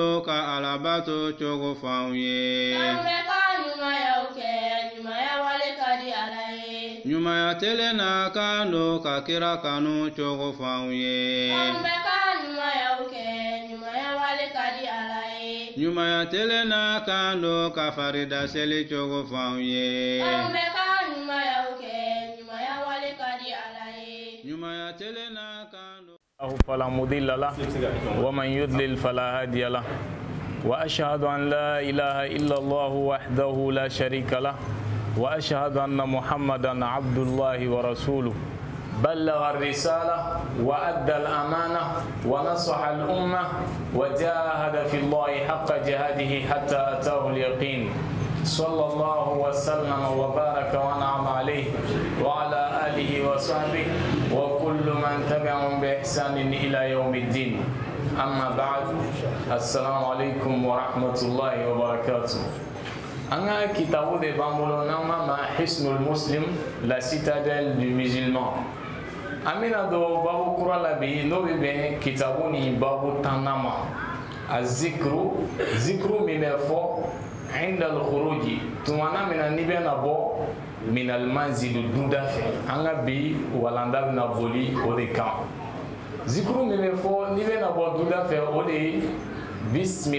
ka alabato cogo f'anw ye. An bɛ ka ɲumanyaw kɛ, ɲumanya wale ka di Ala ye. Ɲumanya telen n'a kan don ka kira kanu cogo f'anw ye. An bɛ ka ɲumanyaw kɛ, ɲumanya wale ka di Ala ye. Ɲumanya telen n'a kan don ka farida seli cogo f'anw ye. An bɛ ka ɲumanyaw kɛ, ɲumanya wale ka di Ala ye. Ɲumanya telen n'a kan don. فلا مضل له ومن يضلل فلا هادي له وأشهد أن لا إله إلا الله وحده لا شريك له وأشهد أن محمدا عبد الله ورسوله بلغ الرسالة وأدى الأمانة ونصح الأمة وجاهد في الله حق جهاده حتى أتاه اليقين صلى الله وسلم وبارك ونعم عليه وعلى آله وصحبه وكل من تبعهم بإحسان إلى يوم الدين. أما بعد السلام عليكم ورحمة الله وبركاته. أنا كتاب de Bambolo nama ma Hisnul Muslim, la citadelle du musulman. Amina do babu kura labi no bebe kitabu ni babu tanama. Azikru zikru minefo عند الخروج تمانا من النبي نبو من المنزل دودافع أنا بي ولاندا بنابولي وديكام ذكروا من فو نبي نبو دودافع ودي بسم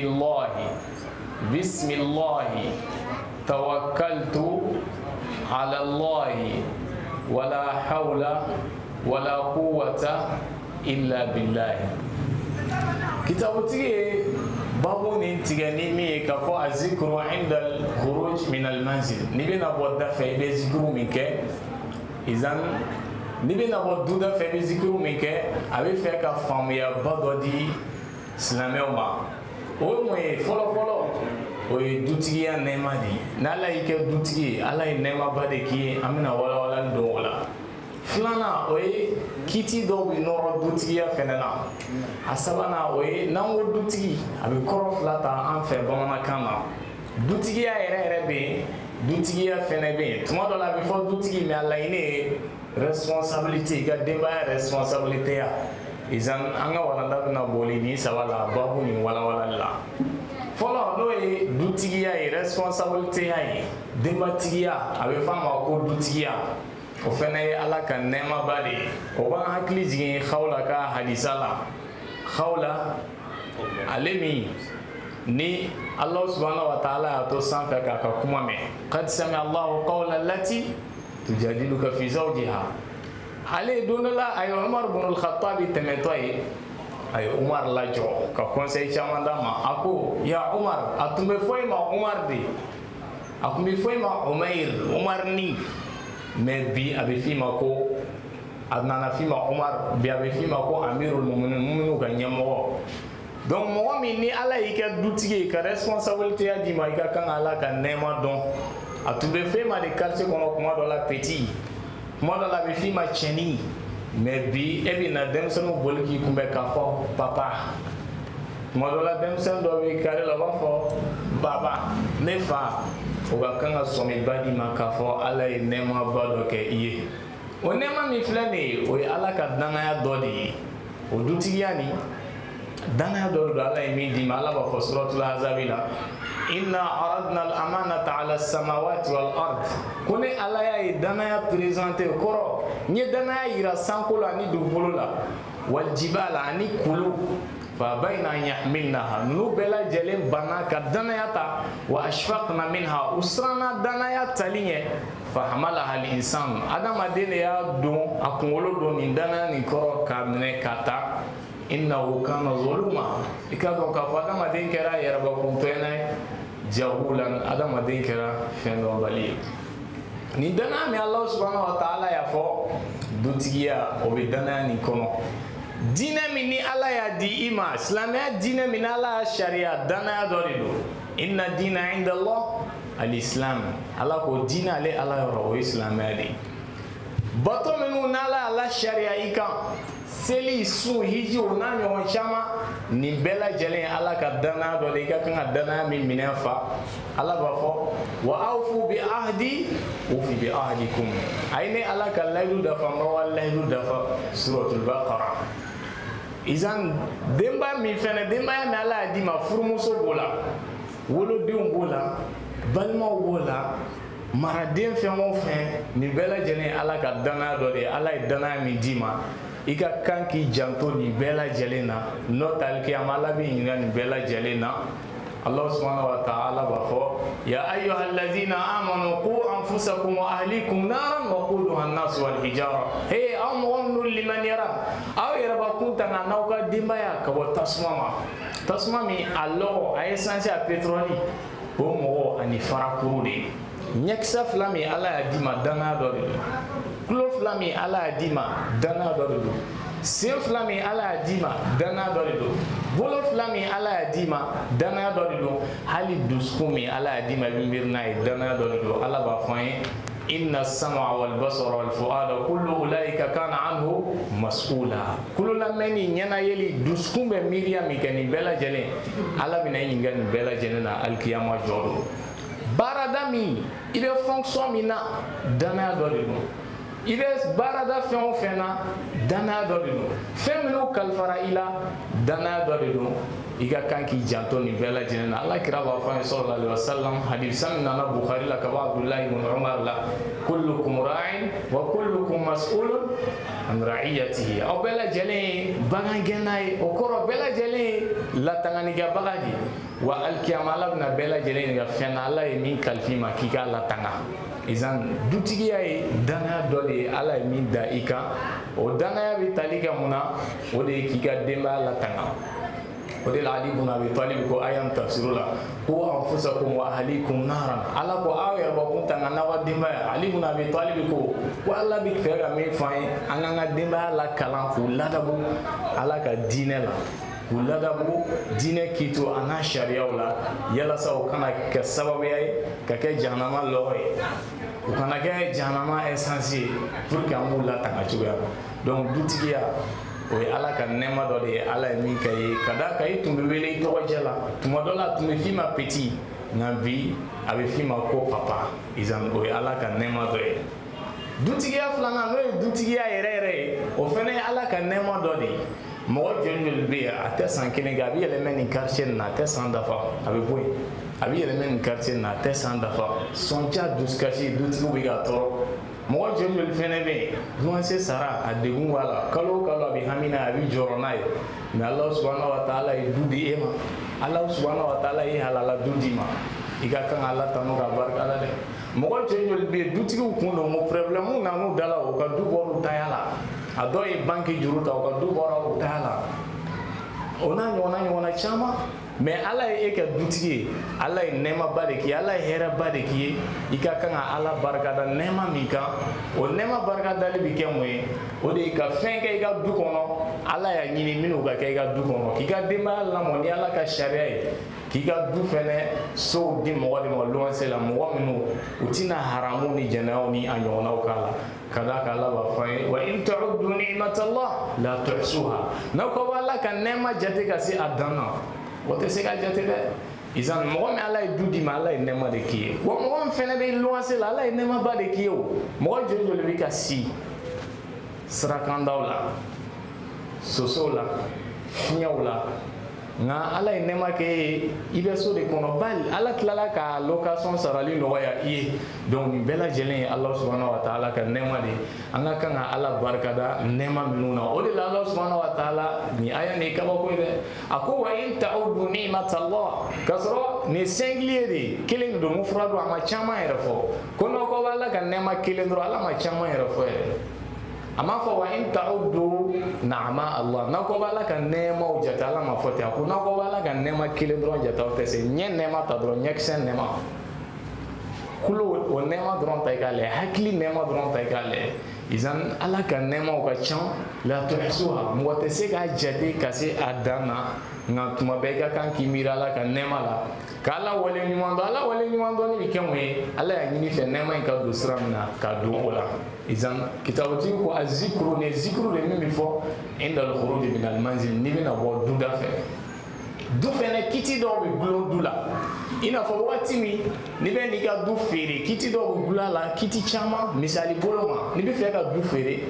الله توكلت على الله ولا حول ولا قوة إلا بالله كتابتي بابو نتيجاني مي كفو الذكر عند الخروج من المنزل نبي نبود دفع بذكر منك إذن نبي نبود دفع بذكر منك أبي فيك فاميا بدودي سلاميوما أول ما فلو oye dutigiya nɛɛma di n'ala y'i kɛ dutigi ye ala ye nɛɛmaba de k'i ye an bɛna walawalali don o la filanan o ye kiti dɔw bɛ nɔrɔ dutigiya fɛnɛ na a sabanan o ye n'an ko dutigi a bɛ kɔrɔ fila ta an fɛ bamanankan na dutigiya yɛrɛ bɛ yen dutigiya fɛnɛ bɛ yen tuma dɔ la a bɛ fɔ dutigi mais a laɲini ye responsabilité i ka denbaya responsabilité ya izan an ka walanda bɛna boli nin saba la babu nin walawalali la fɔlɔ n'o ye dutigiya ye responsabilité ya ye denbatigiya a bɛ fɔ a ma ko dutigiya o fana ye ala ka nɛɛmaba de ye o b'an hakili jigin Xawla ka hadisa la Xawla ale min ni Alahu subhanahu wa ta'ala y'a to sanfɛ k'a ka kuma mɛn qad sami Allahu qawla allati tujadiluka fi zawjiha ale don dɔ la a ye Umar ibn al-Khattabi tɛmɛtɔ ye a ye Umar lajɔ ka conseil caman d'a ma a ko ya Umar a tun bɛ fɔ i ma Umar de a tun bɛ fɔ i ma Umar ni mais bi a bɛ f'i ma ko a nana f'i ma Umar bi a bɛ f'i ma ko Amirul Muminin ka ɲɛmɔgɔ donc mɔgɔ min ni ala y'i kɛ dutigi ye ka responsabilité ya d'i ma i ka kan ka ala ka nɛɛma dɔn a tun bɛ f'e ma de quartier kɔnɔ kuma dɔ la petit kuma dɔ la a bɛ f'i ma cɛnin mais bi e bɛ na denmisɛnninw boli k'i kunbɛn k'a fɔ papa tuma dɔ la denmisɛnnin dɔ bɛ carré la o b'a fɔ baba ne fa o ka kan ka sɔmiba di ma k'a fɔ ala ye nɛɛmaba dɔ kɛ i ye o nɛɛma min filɛ nin ye o ye ala ka danaya dɔ de ye o dutigiya nin danaya dɔ de don ala ye min d'i ma ala b'a fɔ suratul Ahzab la inna aradna al-amanata ala samawati wal ard ko ne ala y'a ye danaya présenté kɔrɔ n ye danaya yira sanko la ani dugukolo la wal jibala ani kulu فأبين أن يحملنها نوبلا جلين بنا كدنيا تا وأشفقنا منها أسرنا دنيا تلينه فحملها الإنسان أدم أدين يا دون أقولو دون دنا نكرو كامنة كتا إنه كان ظلوما إكادو كفادم أدين كرا يربا كنتنا جهولا أدم أدين كرا فينو بالي ندنا من الله سبحانه وتعالى يفو دوتيا وبدنا نكونو dinɛ min ni ala y'a di i ma silamɛya dinɛ min ala y'a sariya danaya dɔ de don inna dina inda Allah al-islam ala ko dinɛ ale ala yɔrɔ o ye silamɛya de ye bato minnu n'ala y'a la sariya i kan seli sun hiji o n'a ɲɔgɔn caman nin bɛɛ lajɛlen ala ka danaya dɔ de i ka kan ka danaya min minɛ fa ala b'a fɔ wa awfu bi ahdi ufi bi ahdikum a ye ne ala ka layidu dafa n b'aw ka layidu dafa suratul Baqara izan denba min fɛnɛ denbaya min ala y'a di ma furumuso b'o la wolodenw b'o la balimaw b'o la maraden fɛn o fɛn nin bɛɛ lajɛlen ala ka danaya dɔ de ye ala ye danaya min d'i ma i ka kan k'i janto nin bɛɛ lajɛlen na n'o tɛ alikiyama ala b'i ɲininka nin bɛɛ lajɛlen na Allah subhanahu wa ta'ala b'a fɔ ya ayyuhallazina amanu qu anfusakum wa ahlikum naran waquduha an-nas wal hijara hey aw mɔgɔ minnu limaniyara aw yɛrɛ b'a kun tanga n'aw ka denbaya ka bɔ tasuma ma tasuma min a lɔgɔ a essence a pétrole o mɔgɔ ani farakuru de ɲɛkisɛ fila min ala y'a di ma danaya dɔ de don tulo fila min ala y'a di ma danaya dɔ de don sen fila min ala y'a di ma danaya dɔ de don bolo fila min ala y'a di ma danaya dɔ de don hali dusukun min ala y'a di ma i bɛ miiri n'a ye danaya dɔ de don ala b'a fɔ an ye inna sam'a wal basara wal fu'ada kullu ulaika kana anhu mas'ula kulo lamɛnni ɲɛnayeli dusukun bɛ miiriya min kɛ nin bɛɛ lajɛlen ala bɛna i ɲininka nin bɛɛ lajɛlen na alikiyama jɔ don baarada min i bɛ fonction min na danaya dɔ de don i bɛ baarada fɛn o fɛn na danaya dɔ de don fɛn minnu kalifara i la danaya dɔ de don i ka kan k'i janto nin bɛɛ lajɛlen na ala kira b'a fɔ an ye sallallahu alaihi wasallam hadisa min nana bukhari la ka bɔ abdullahi ibn umar la kullukum ra'in wa kullukum mas'ulun an ra'iyatihi aw bɛɛ lajɛlen ye bagangɛnna ye o kɔrɔ bɛɛ lajɛlen ye latanganikɛbaga de wa alikiyama ala bɛna bɛɛ lajɛlen ɲininka fɛn na ala ye min kalifa i ma k'i k'a latanga izan dutigiya ye danaya dɔ de ye ala ye min da i kan o danaya bɛ tali kɛ mun na o de ye k'i ka denbaya latanga o de la Ali ibn Abi Talib ko ayam tafsiru la qu anfusakum wa ahlikum naran ala ko aw yɛrɛ b'a kun tanga n'aw ka denbaya Ali ibn Abi Talib ko ala bɛ fɛ ka min fɔ an ye an k'an ka denbaya lakalan k'u ladabu ala ka diinɛ la k'u ladabu diinɛ k'i to a n'a sariyaw la yalasa o kana kɛ sababuya ye ka kɛ jahanama lɔgɔ ye u kana kɛ jahanama essence ye pour que an b'u latanga cogoya donc dutigiya o ye ala ka nɛɛma dɔ de ye ala ye min kɛ ye ka da kan i tun bɛ wele i tɔgɔjɛ la tuma dɔ la a tun bɛ f'i ma petit nka bi a bɛ f'i ma ko papa izan o ye ala ka nɛɛma dɔ ye dutigiya filanan n'o ye dutigiya yɛrɛ yɛrɛ ye o fana ye ala ka nɛɛma dɔ de ye mɔgɔ joli joli bɛ yen a tɛ san kelen kɛ a bɛ yɛlɛmɛ nin quartier nin na a tɛ san dafa a bɛ bɔ yen a bɛ yɛlɛmɛ nin quartier nin na a tɛ san dafa sɔnja dusukasi dutigiw bɛ ka tɔɔrɔ mɔgɔ joli joli fɛnɛ bɛ yen luwanse sara a degun b'a la kalo o kalo a bɛ hami n'a ye a bɛ jɔrɔ n'a ye mais ala subahana wa taala ye du di e ma ala subahana wa taala ye halala du di ma i ka kan ala tanu ka barika la dɛ mɔgɔ joli joli bɛ yen dutigiw kun don mo problème na n'u dala o ka du bɔra u taya la a dɔw ye banque juru ta o ka du bɔra u taya la o n'a ɲɔgɔnna caman mais ala ye e kɛ dutigi ye ala ye nɛɛmaba de k'i ye ala ye hɛrɛba de k'i ye i ka kan ka ala barikada nɛɛma min kan o nɛɛma barikadali bɛ kɛ mun ye o de ye ka fɛn kɛ i ka du kɔnɔ ala y'a ɲini minnu ka kɛ i ka du kɔnɔ k'i ka denbaya lamɔ ni ala ka sariya ye k'i ka du fɛnɛ sow di mɔgɔ de ma luwanse la mɔgɔ minnu u tɛna haramu ni jɛnɛyaw ni a ɲɔgɔnnaw k'a la ka da kan ala b'a fɔ an ye wa in ta'uddu ni'matallah la tuhsuha n'aw ko ala ka nɛɛma jate ka se a dan na o tɛ se ka jate dɛ izan mɔgɔ min ala ye du di ma ala ye nɛɛma de k'i ye wa mɔgɔ min fɛnɛ bɛ luwanse la ala ye nɛɛmaba de k'i ye o mɔgɔ joli joli bɛ ka si sirakandaw la sosow la fiɲɛw la nka ala ye nɛɛma kɛ ye i bɛ so de kɔnɔ bali ala tilala ka location sarali nɔgɔya i ye donc nin bɛɛ lajɛlen ye ala subahana wa taala ka nɛɛma de ye an ka kan ka ala barikada nɛɛma minnu na o de la ala subahana wa taala nin aya nin ye kabako ye dɛ a ko wa in ta'uddu ni'matallah k'a sɔrɔ nin singulier de ye kelen de don mufrad don a ma caman yɛrɛ fɔ ko n'aw ko ala ka nɛɛma kelen dɔrɔn ala ma caman yɛrɛ fɔ yɛrɛ a ma fɔ wa in ta'uddu na'ama Allah n'aw ko ala ka nɛɛmaw jate ala ma fɔ ten a ko n'aw ko ala ka nɛɛma kelen dɔrɔn jate aw tɛ se ɲɛ nɛɛma ta dɔrɔn ɲɛkisɛ nɛɛma kulo o nɛɛma dɔrɔn ta i k'a lajɛ hakili nɛɛma dɔrɔn ta i k'a lajɛ izan ala ka nɛɛmaw ka ca la tuhsuha mɔgɔ tɛ se k'a jate ka se a dan na nka tuma bɛɛ i ka kan k'i miiri ala ka nɛɛma la ka ala wale ɲuman dɔn ala wale ɲuman dɔnni bɛ kɛ mun ye ala y'a ɲini fɛ nɛɛma in ka don sira min na ka don o la izan kitabutigi ko a zikuru nin zikuru de min bɛ fɔ inda al-khuruj min al-manzil n'i bɛna bɔ duda fɛ du fɛnɛ kiti dɔw bɛ gulon du la i n'a fɔ waati min n'i bɛ n'i ka du feere kiti dɔw bɛ gulon a la kiti caman misali bolo ma n'i bɛ fɛ ka du feere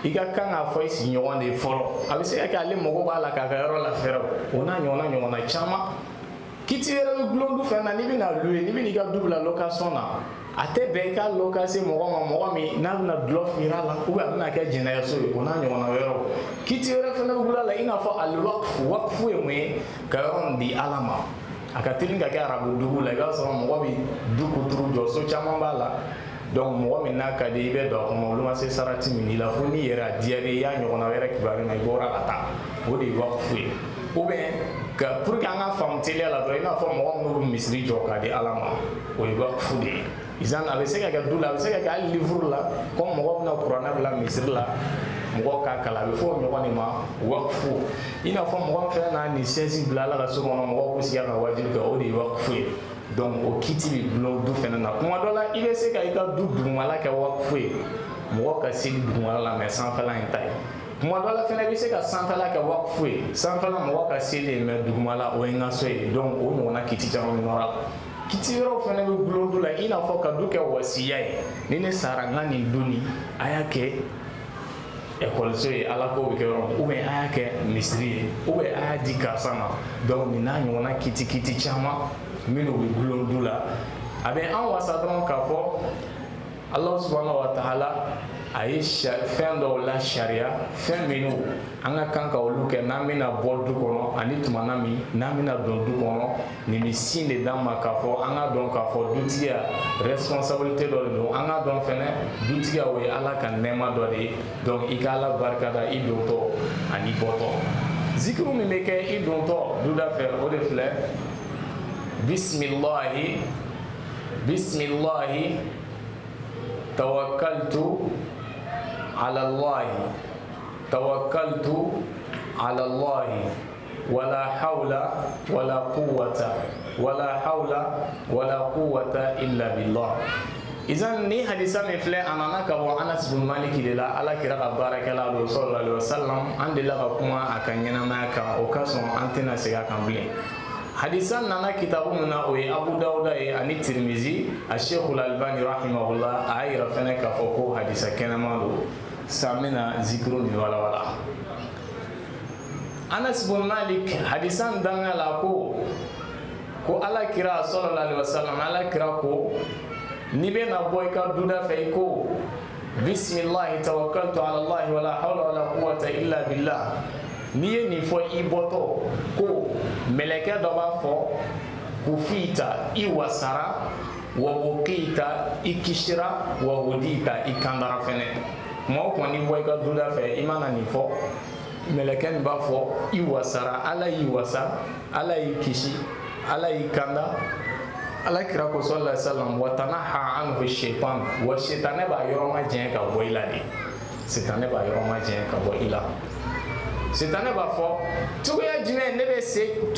i ka kan k'a fɔ i sigiɲɔgɔn de fɔlɔ a bɛ se ka kɛ ale mago b'a la k'a ka yɔrɔ lafɛɛrɛ o n'a ɲɔgɔnna caman kiti yɛrɛ bɛ gulon du fɛn na n'i bɛna louer n'i bɛna i ka du bila location na a tɛ bɛn i ka location mɔgɔ ma mɔgɔ min n'a bɛna dulɔ fira la ou bien a bɛna kɛ jɛnɛyaso ye o n'a ɲɔgɔnna yɔrɔ kiti yɛrɛ fɛnɛ bɛ gulon la i n'a fɔ al-waqf ye mun ye ka yɔrɔ di Ala ma a ka teli ka kɛ arabu dugu la i b'a sɔrɔ mɔgɔ bɛ du kuturu jɔ so caman b'a la donc mɔgɔ min n'a ka di i bɛ don a kɔnɔ olu ma se sarati min i la fo n'i yɛrɛ a diyara i y'a ɲɔgɔnna wɛrɛ kibaruya ma i bɔra ka taa o de ye waqf ye ou bien pour que an ka faamu teliya la dɔrɔn i n'a fɔ mɔgɔ minnu bɛ misiri jɔ k'a di Ala ma o ye waqf de ye izan a bɛ se ka kɛ du la a bɛ se ka kɛ hali livre la comme mɔgɔ bɛna kuranɛ bila misiri la mɔgɔ k'a kalan a bɛ fɔ o ɲɔgɔn de ma waqf i n'a fɔ mɔgɔ fɛn n'a ni chaise bila Ala ka so kɔnɔ mɔgɔ k'u sigi a ka wajibi kɛ o de ye waqf ye donc o kiti bɛ bulon du fɛnɛ na kuma dɔ la i bɛ se ka i ka du dugumala kɛ waqf ye mɔgɔ ka seli dugumala la mais sanfɛla in ta ye kuma dɔ la fɛnɛ i bɛ se ka sanfɛla kɛ waqf ye sanfɛla mɔgɔ ka seli ye mais dugumala o ye n ka so ye donc o ɲɔgɔnna kiti caman bɛ nɔrɔ a la kiti yɔrɔ fɛnɛ bɛ bulon du la i n'a fɔ ka du kɛ wasiya ye ni ne sara n ka nin du nin a y'a kɛ ekɔliso ye Ala ko bɛ kɛ yɔrɔ min ou bien a y'a kɛ misiri ye ou bien a y'a di karisa ma donc nin n'a ɲɔgɔnna kiti caman minnu bɛ bulon du la a bɛ an wasa dɔrɔn k'a fɔ Ala subhanahu wa ta'ala a ye fɛn dɔw la sariya fɛn minnu an ka kan ka olu kɛ n'an bɛna bɔ du kɔnɔ ani tumana min n'an bɛna don du kɔnɔ nin bɛ sin de d'an ma k'a fɔ an ka dɔn k'a fɔ dutigiya responsabilité dɔ de don an ka dɔn fɛnɛ dutigiya o ye Ala ka nɛɛma dɔ de ye donc i ka Ala barikada i dontɔ ani bɔtɔ zikiru min bɛ kɛ i dontɔ duda fɛ o de filɛ bismillahi tawakkaltu ala Allahi wala hawla wala quwwata illa billah izan ni hadisa min filɛ a nana ka bɔ Anas bin Malik de la Ala kira ka baarakɛla don sallallahu alaihi wasallam an delila ka kuma a ka ɲɛnamaya kan o ka sɔn an tɛna segin a kan bilen hadisa nana kitabu min na o ye Abu Dawuda ye ani Tirmizi a Sheikhul Albani rahimahullah a y'a yira fɛnɛ k'a fɔ ko hadisa kɛnɛma don san bɛna zikiru nin walawala Anas bin Malik hadisa daminɛ la ko Ala kira sallallahu alaihi wasallam Ala kira ko ni bɛna bɔ i ka duda fɛ i ko bismillahi tawakkaltu ala Allahi wala hawla wala quwwata illa billah n'i ye nin fɔ i bɔtɔ ko mɛlɛkɛ dɔ b'a fɔ kufita i wasara wa wuqita i kisira wa hudita i kandara fɛnɛ kuma o kuma n'i bɔ i ka duda fɛ i mana nin fɔ mɛlɛkɛ nin b'a fɔ i wasara Ala y'i wasa Ala y'i kisi Ala y'i kanda Ala kira ko sallallahu alaihi wasallam wa tanaha anhu shaytan wa shaytan b'a yɔrɔ ma jɛn ka bɔ i la de shaytan b'a yɔrɔ ma jɛn ka bɔ i la shaytan b'a fɔ cogoya jumɛn ne bɛ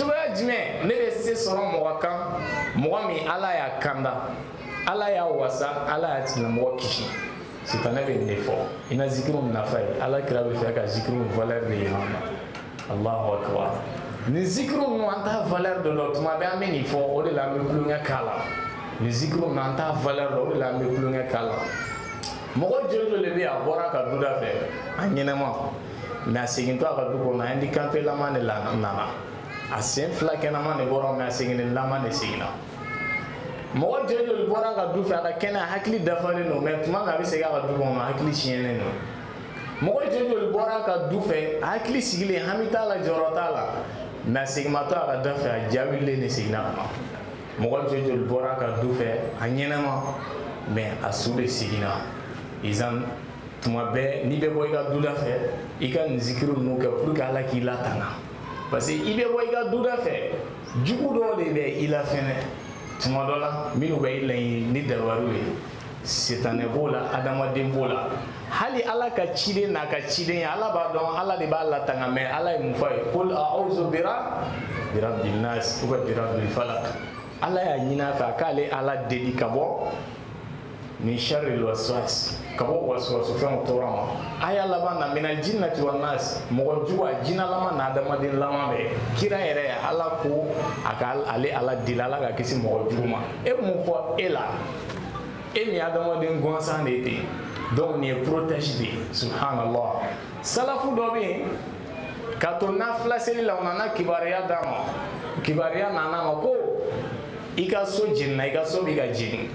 se sɔrɔ mɔgɔ kan mɔgɔ min Ala y'a kanda Ala y'a wasa Ala y'a tigilamɔgɔ kisi shaytan bɛ nin de fɔ i na zikiru min nafa ye Ala kira bɛ fɛ ka zikiru valeur de yir'an na Allahu akbar ni zikiru ninnu an t'a valeur dɔ dɔn tuma bɛɛ an bɛ nin fɔ o de la an bɛ kulonkɛ k'a la ni zikiru ninnu an t'a valeur dɔn o de la an bɛ kulonkɛ k'a la mɔgɔ joli de bɛ a bɔra ka duda fɛ a ɲɛnɛma mais a segintɔ a ka du kɔnɔ handicapé lama de nana a sen fila kɛnɛma de bɔra mais a seginen lama de seginna mɔgɔ joli bɔra ka du fɛ a ka kɛnɛ a hakili dafalen don mais tuma min a bɛ segin a ka du kɔnɔ a hakili tiɲɛnen don mɔgɔ joli bɔra ka du fɛ a hakili sigilen hami t'a la jɔyɔrɔ t'a la mais a seginmatɔ a ka da fɛ a jaabilen de seginna ka na mɔgɔ joli bɔra ka du fɛ a ɲɛnɛma mais a su de seginna izan tuma bɛɛ n'i bɛ bɔ i ka duda fɛ i ka nin zikiru ninnu kɛ pour que Ala k'i latanga parce que i bɛ bɔ i ka duda fɛ jugu dɔw de bɛ i la fɛnɛ tuma dɔ la minnu bɛ i laɲini ni dabaliw ye sitanɛ b'o la adamaden b'o la hali Ala ka ciden n'a ka ciden ye Ala b'a dɔn Ala de b'a latanga mais Ala ye mun fɔ a ye qul a'udhu birabbil nas ou bien birabbil falaq Ala y'a ɲini a fɛ a k'ale Ala deli ka bɔ min sharril waswas ka bɔ waswasu fɛnw tɔɔrɔ ma a y'a laban na minal jinnati wan nas mɔgɔ jugu a jinalama n'a adamaden lama bɛɛ kira yɛrɛ Ala ko a ka ale Ala deli Ala ka kisi mɔgɔ jugu ma e mun fɔ e la e min adamaden gansan de ten donc nin ye protège de ye subhanallah. Salafu dɔ bɛ yen ka to nafila seli la u nana kibaruya d'a ma, kibaruya nana ma ko i ka so jenina, i ka so bɛ ka jeni.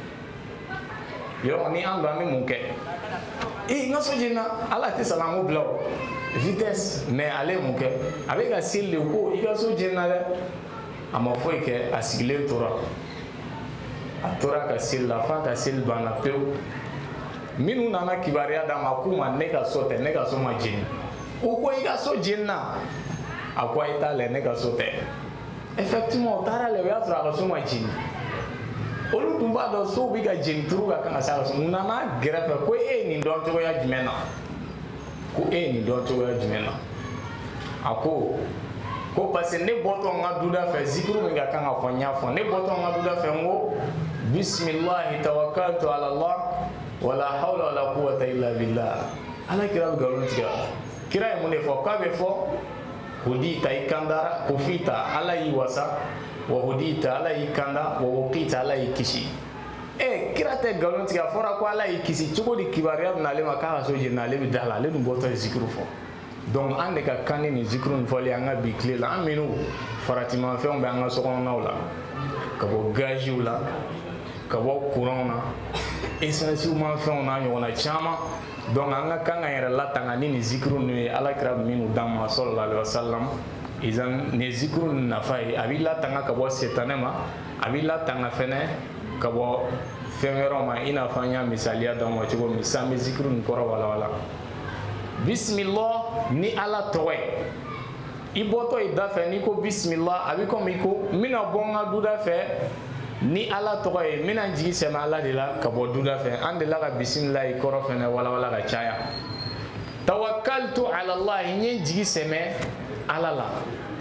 Yɔrɔ ni an don an bɛ mun kɛ? N ka so jenina, ala tɛ salamu bila o vitesse, mais ale ye mun kɛ? A bɛ ka seli de ko i ka so jenina dɛ. A ma foyi kɛ, a sigilen tora. A tora ka seli la f'a ka seli banna pewu. Minnu nana kibaruya d'a ma k'u ma ne ka so tɛ, ne ka so ma jeni. U ko i ka so jenina. A ko a ye taa lajɛ ne ka so tɛ. Effectivement, u taara lajɛ u y'a sɔrɔ a ka so ma jeni. Olu tun b'a dɔn so bɛ ka jeni turu ka kan ka se a ka so. U nana gɛrɛfɛ ko e ye nin dɔn cogoya jumɛn na? Ko e ye nin dɔn cogoya jumɛn na? A ko parce que ne bɔtɔ n ka duda fɛ zikiru min ka kan ka fɔ n y'a fɔ. Ne bɔtɔ n ka duda fɛ n ko bisimilahi tawakkaltu ala Allah wala hawla wala quwwata illa billah. Ala kira bɛ nkalon tigɛ. Kira ye mun de fɔ? K'a bɛ fɔ hudita i kandara, kofita ala y'i wasa, wa hudita ala y'i kanda, wa waqita ala y'i kisi. Kira tɛ nkalon tigɛ, a fɔra ko ala y'i kisi cogo di kibaruya bɛ n'ale ma k'a ka so jeni ale bɛ da la, ale dun bɔtɔ ye zikiru fɔ. Donc an de ka kan ni zikiru nin fɔli an ka bi tile la, an minnu faratimafɛnw bɛ an ka sokɔnɔnaw la, ka bɔ gaziw la, ka bɔ courant na, essence mafɛnw n'a ɲɔgɔnna caman. Donc an ka kan ka yɛrɛ latanga ni nin zikiru ninnu ye alakira bɛ minnu d'an ma sallallahu alaihi wasallam. Izan nin zikiru nin nafa ye a b'i latanga ka bɔ setanɛ ma, a b'i latanga fɛnɛ ka bɔ fɛn wɛrɛw ma i n'a fɔ an y'a misaliya d'aw ma cogo min. Sisan an bɛ zikiru nin kɔrɔ walawala. Bismillah ni ala tɔgɔ ye. I bɔtɔ i da fɛ n'i ko bismillah a bɛ komi i ko n bɛna bɔ n ka duda fɛ ni ala tɔgɔ ye, n bɛna jigi sɛmɛ ala de la ka bɔ duda fɛ. An delila ka bismillah i kɔrɔ fɛnɛ walawala ka caya. Tawakkaltu ala Allah, n ye jigi sɛmɛ ala la.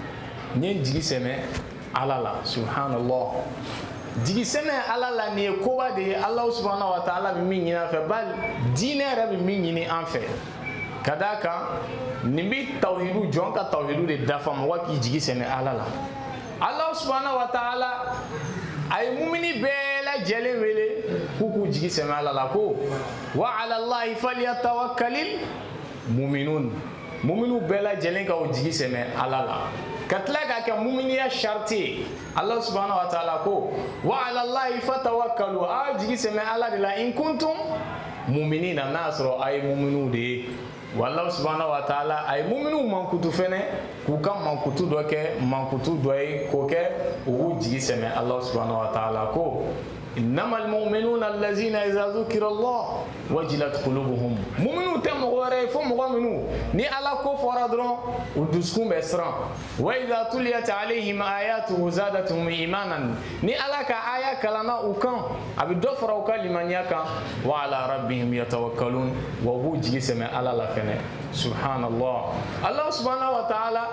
N ye jigi sɛmɛ ala la subhanallah. Jigi sɛmɛ ala la nin ye koba de ye. Allah subhanahu wa ta'ala bɛ min ɲini an fɛ, bali diinɛ yɛrɛ bɛ min ɲini an fɛ. Ka d'a kan nin bɛ tawhidu, jɔn ka tawhidu de dafa mɔgɔ k'i jigi sɛmɛ ala la. Allah subhanahu wa ta'ala a ye mumini bɛɛ lajɛlen wele k'u k'u jigi sɛmɛ ala la ko wa ala Allahi falyatawakkalil muminun. Muminu bɛɛ lajɛlen ka o jigi sɛmɛ ala la. Ka tila k'a kɛ muminiya sariti ye. Allah subhanahu wa ta'ala ko wa ala Allahi fatawakkalu, a jigi sɛmɛ ala de la in kuntum muminina, n'a sɔrɔ a ye muminu de ye. Wallahu subhanahu wa ta'ala a ye muminu mankutu fɛnɛ k'u ka mankutu dɔ kɛ mankutu dɔ ye k'o kɛ u k'u jigi sɛmɛ Allah subhanahu wa ta'ala ko innamal mu'minuna allazina idha dhukira Allah wajilat qulubuhum. Muminu tɛ mɔgɔ wɛrɛ ye fo mɔgɔ minnu ni ala ko fɔra dɔrɔn u dusukun bɛ siran. Wa idha tuliyat alayhim ayatuhu zadatuhum imanan. Ni ala ka aya kalanna u kan a bɛ dɔ fara u ka limaniya kan. Wa ala rabbihim yatawakkalun, wa u b'u jigi sɛmɛ ala la fɛnɛ subhanallah. Allah subhanahu wa ta'ala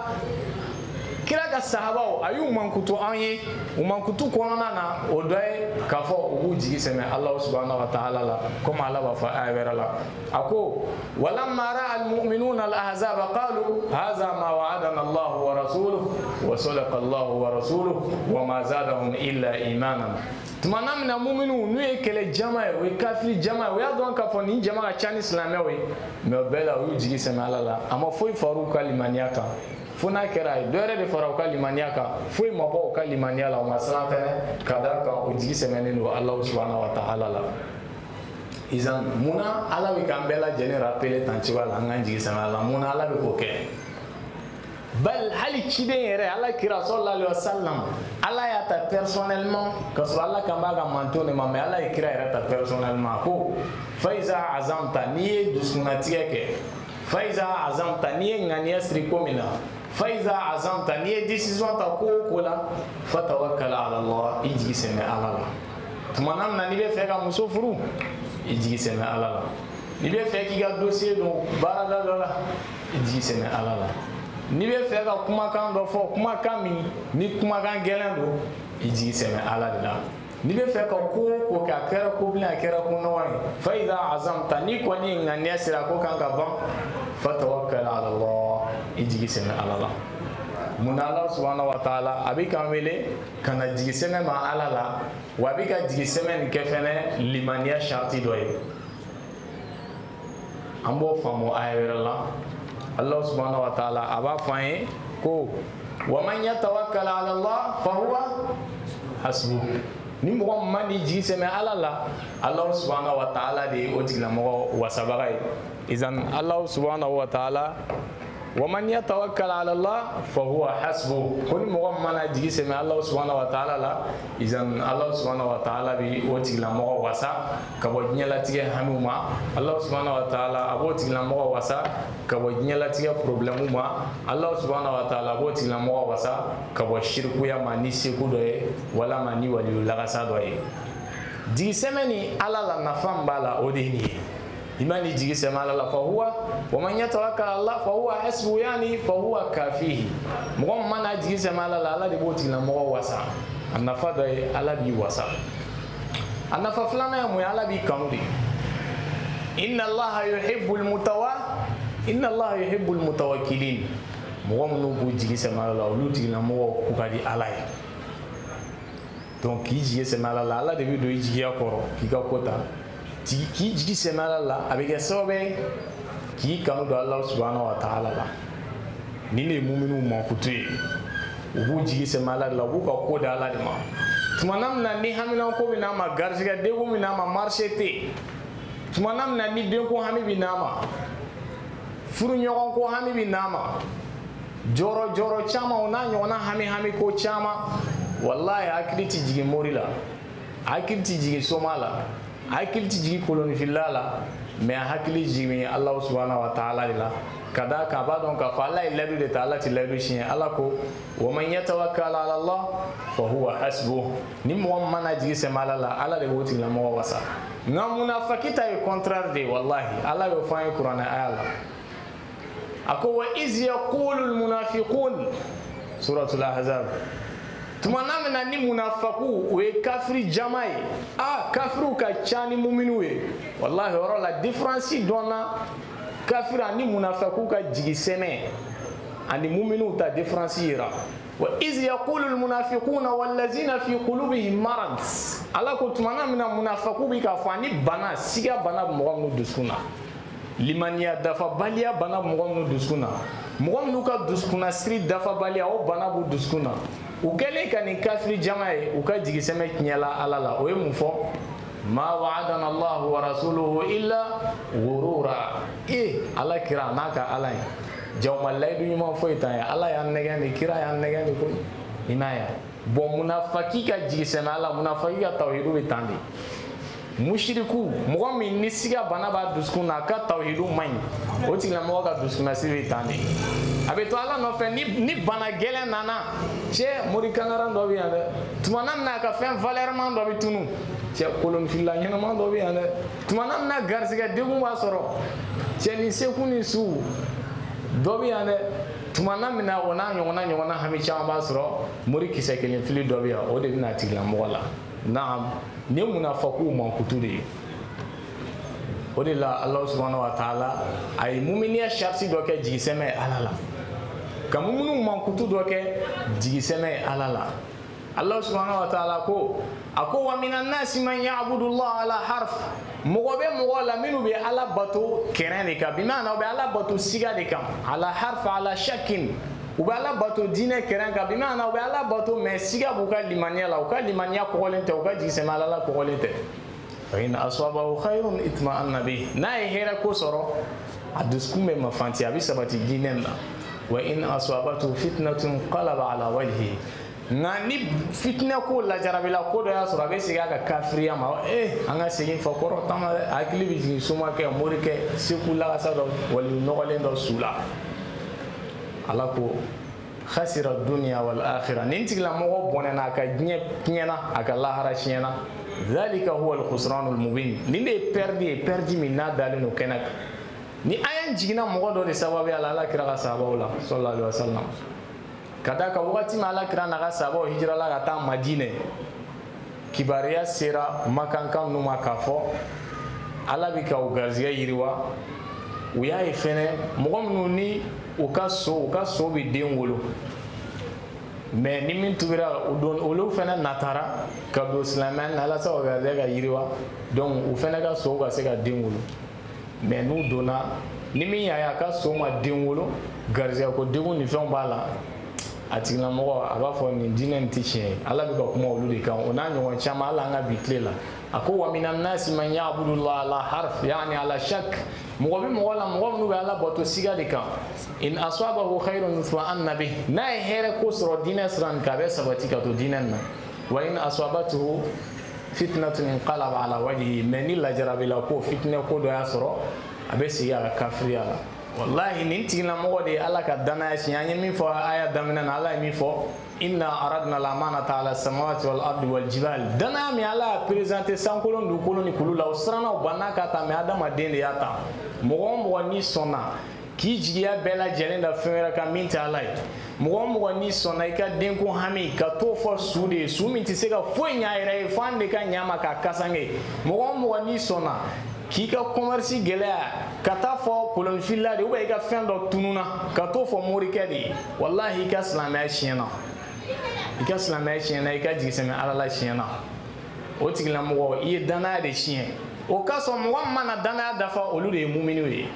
kira ka sahabaw a y'u mankutu an ye. U mankutu kɔnɔna na o dɔ ye k'a fɔ u b'u jigi sɛmɛ Allah subhanahu wa ta'ala la, komi ala b'a fɔ aya wɛrɛ la. A ko walamma ra'a al-mu'minuna al-ahzaba qalu hadha ma wa'adana Allah wa rasuluhu wa sadaqa Allah wa rasuluhu wa ma zadahum illa imanan. Tumana min na muminu n'u ye kɛlɛ jama ye, o ye kafiri jama ye, o y'a dɔn k'a fɔ nin jama ka ca ni silamɛw ye, mais o bɛɛ la u y'u jigi sɛmɛ ala la. A ma foyi far'u ka limaniya kan. Fo n'a kɛra ye dɔ yɛrɛ de fara u ka limaniya kan, foyi ma bɔ u ka limaniya la, u ma siran fɛnɛ ka d'a kan o jigi sɛmɛnen don Allah subhanahu wa ta'ala la. Izan munna ala bɛ k'an bɛɛ lajɛlen rappeler tan cogoya la an k'an jigi sɛmɛ ala la, munna ala bɛ k'o kɛ? Bal hali ciden yɛrɛ ala kira sallallahu alaihi wasallam ala y'a ta personnellement ka sɔrɔ ala kan b'a ka manto de ma, mais ala ye kira yɛrɛ ta personnellement ko fa iza azamta, n'i ye dusukunnatigɛ kɛ, fa iza azamta n'i ye ŋaniya siri ko min na, fa iza azamta n'i ye décision ta ko o ko la, fatawakkal ala Allah, i jigi sɛmɛ ala la. Tumana min na n'i bɛ fɛ ka muso furu, i jigi sɛmɛ ala la. N'i bɛ fɛ k'i ka dossier don baarada dɔ la, i jigi sɛmɛ ala la. N'i bɛ fɛ ka kumakan dɔ fɔ, kumakan min ni kumakan gɛlɛn don, i jigi sɛmɛ ala de la. N'i bɛ fɛ ka ko o ko kɛ a kɛra ko bilen a kɛra ko nɔgɔ ye, fa iza azamta n'i kɔni ye ŋaniya sira ko kan ka ban, fatawakkal ala Allah, i jigi sɛmɛ ala la. Mun na Allah subhanahu wa ta'ala a bɛ k'an wele ka na jigi sɛmɛ ma ala la, wa a bɛ ka jigi sɛmɛ nin kɛ fɛnɛ limaniya sariti dɔ ye. ambo famo ayirala Allah subhanahu wa ta'ala aba faye ko wa man yatawakkal ala Allah fa huwa hasbuh ni mo man di ji seme ala la Allah subhanahu wa ta'ala de otigla mo wasabaga izan Allah subhanahu wa ta'ala wa man yatawakkal ala Allah fa huwa hasbuh kun mo man di seme Allah subhanahu wa ta'ala la izan Allah subhanahu wa ta'ala bi otigla mo wasa ka bo nyala tige hanuma Allah subhanahu wa ta'ala abotigla mo wasa ka bo nyala tige problème ma Allah subhanahu wa ta'ala abotigla mo wasa ka bo shirku ya mani seku doye wala mani wali lagasa doye di semeni ala la nafam bala odeni imani jigi sema ala fa huwa wa man yatawakkal Allah fa huwa hasbu yani fa huwa kafihi mo mana jigi sema ala de botigla mo wasa anafa doye ala bi wasa anafa flana ya mo ala bi kamudi inna Allah yuhibbul mutawakkilin mo no bu jigi sema ala ulutigla mo ku kadi ala donc ki jigi sema ala de bi do jigi akoro ki ka kota ki jigi sema ala avec sobe ki kanu do Allah subhanahu wa ta'ala la ni ne mu'minu mo kutuye bu jigi sema ala bu ka koda ala de ma tumanam na ni hamina ko bina ma garziga de ko bina ma marché tumanam na ni den ko hami bina ma furu nyogon ko hami bina ma joro chama ona nyona hami ko chama wallahi akiliti jigi morila akiliti jigi somala akiliti jigi koloni filala mais hakili jigi Allah subhanahu wa ta'ala la kada ka ba donc ka fala iladu de ta'ala ti ladu shi ala ko wa man yatawakkal ala Allah fa huwa hasbuh ni mo mana jigi se malala ala de woti la mo wasa na munafikita e contraire de wallahi ala yo fa Qur'an ayala ako wa iz yaqulu al munafiqun suratul ahzab tumaname na ni munafaku we kafiri jamai kafiru ka chani muminu we wallahi ora la différence donna kafira ni munafaku ka jigi seme ani muminu ta différence ira wa iz yaqulu al munafiquna wal ladzina fi qulubihim marad ala ko tumaname na munafaku bi ka fani bana siga bana mo mu duskuna limaniya dafa balia bana mo mu duskuna mo mu ka duskuna sri dafa balia o bana bu duskuna ukele kani kafiri jamae uka jigi seme kinyala alala o yemu fo ma wa'adana Allah wa rasuluhu illa ghurura ala kira naka alai jawma laydu nyuma fo itaya ala ya negani kira ya negani ko inaya bo munafiki ka jigi seme ala munafiki ka tawhidu bitandi mushriku mo mi nisiga bana ba duskuna ka tawhidu mai o tigla mo ka duskuna sivi tandi abe to ala no fe ni bana gele nana che mori kangara ndo bi ande tumanam na ka fen valèrement ndo bi tunu che kolon filla nyana ma ndo bi ande tumanam na garsiga degu wa soro che ni seku ni su ndo bi ande tumanam na wona nyona hami chamba soro mori kisekele fili ndo bi o de na tigla mo wala naam ne munafaku man kutude o de la Allah subhanahu wa ta'ala ay mu'miniya sharti do ke jigi seme alala kam munu man kutu do ke jigi seme alala Allah subhanahu wa ta'ala ko ako wa minan nasi man ya'budu Allah ala harf mogobe mogola minu be ala bato kerene ka bimana be ala bato siga de kam ala harf ala shakin ubala bato dine kerenga bimana ubala bato mesiga buka limania la uka limania ko kolente uka jisema la ko kolente fa in asabahu khairun itma'anna bi na hera ko soro aduskume mafanti abi sabati dinenna wa in asabatu fitnatun qalaba ala wajhi ngani fitna ko la jarabila ko do ya soro be siga ka kafriya ma anga segi fakoro tama akili bi suma ke morike sekula sa do wal nogale do sula ala ko khasira dunya wal akhirah nintigla mo bonena ka nyena aka lahara chiena zalika huwa al khusran al mubin ninde perdi min nadalino kenak ni ayan jigina mo do de sababu ala kira ka sababu la sallallahu alaihi wasallam kada ka wakati mala kira na ka sababu hijra la ka ta madine kibariya sera makankan numa kafo ala bi ka ugarziya yiriwa uya ifene mo ni uka so bi den wolo mais ni min tubira udon olu fena natara kabdo islaman ala sa ga yiriwa donc u fena ga so ga se ga den wolo mais n'u donna ni min y'a ka so ma den wolo garizɛgɛ ko degun ni fɛnw b'a la a tigilamɔgɔ a b'a fɔ nin diinɛ nin tɛ tiɲɛ ye ala bɛ ka kuma olu de kan o n'a ɲɔgɔn caman hali an ka bi tile la a ko wa mina nasi man ya'budu llaha ala harf yani ala shak mɔgɔ bɛ mɔgɔ la mɔgɔ minnu bɛ ala bato siga de kan in asabahu khayrun itma'anna bih n'a ye hɛrɛ ko sɔrɔ diinɛ sira nin kan a bɛ sabati ka to diinɛ nin na wa in asabatuhu fitnatun inqalaba ala wajhihi mais ni lajarabila ko fitinɛ ko dɔ y'a sɔrɔ a bɛ segin a ka kafiriya la wallahi nin tigilamɔgɔ de ye ala ka danaya siɲɛ an ye min fɔ aya daminɛ na ala ye min fɔ inna aradna al-amanata ala samawati wal ardi wal jibal danaya min ala y'a présenté sankolon dugukolo ni kulu la o siranna o banna k'a ta mais adamaden de y'a ta mɔgɔ o mɔgɔ n'i sɔnna k'i jigiya bɛɛ lajɛlen da fɛn wɛrɛ kan min tɛ ala ye mɔgɔ o mɔgɔ n'i sɔnna i ka denko hami ka t'o fɔ su de ye su min tɛ se ka foyi ɲɛ a yɛrɛ ye f'an de ka ɲɛ ma k'a kasange mɔgɔ o mɔgɔ n'i sɔnna k'i ka commerce gɛlɛya ka taa fɔ kolonifila de ou bien i ka fɛn dɔ tununa ka t'o fɔ morikɛ de ye wallahi i ka silamɛya tiɲɛna i ka silamɛya tiɲɛna i ka jigisɛmɛ ala la tiɲɛna o tigilamɔgɔ i ye danaya de tiɲɛ o ka sɔn mɔgɔ min mana danaya dafa olu de ye muminiw ye